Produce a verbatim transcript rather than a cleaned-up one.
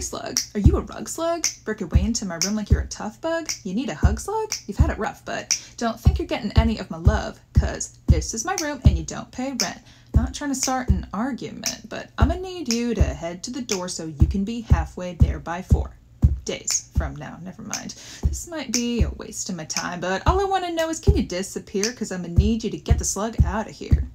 Slug. Are you a rug slug? Work your way into my room like you're a tough bug? You need a hug, Slug? You've had it rough, but don't think you're getting any of my love, cause this is my room and you don't pay rent. Not trying to start an argument, but I'm gonna need you to head to the door so you can be halfway there by four days from now. Never mind. This might be a waste of my time, but all I want to know is, can you disappear? Cause I'm gonna need you to get the slug out of here.